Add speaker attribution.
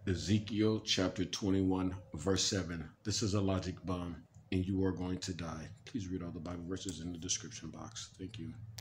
Speaker 1: Ezekiel chapter 21, verse 7. This is a logic bomb, and you are going to die. Please read all the Bible verses in the description box. Thank you.